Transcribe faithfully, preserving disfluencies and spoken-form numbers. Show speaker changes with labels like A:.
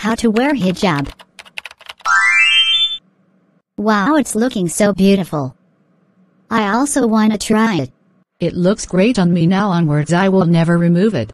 A: how to wear hijab. Wow, it's looking so beautiful. I also wanna try it.
B: It looks great on me now onwards. I will never remove it.